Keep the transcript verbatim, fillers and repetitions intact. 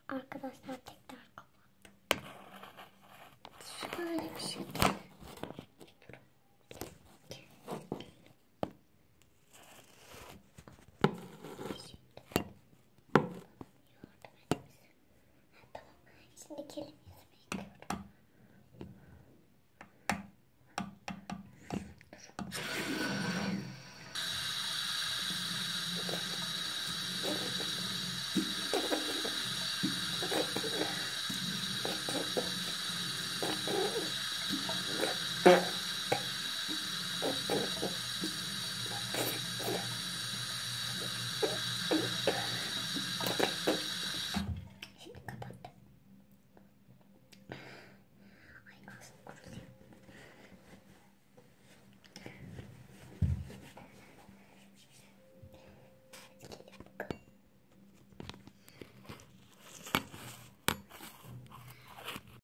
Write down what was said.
Arkadaşlar tekrar kapattım. Şöyle bir şey. Şimdi kelim yüzüme yıkıyorum. Dur.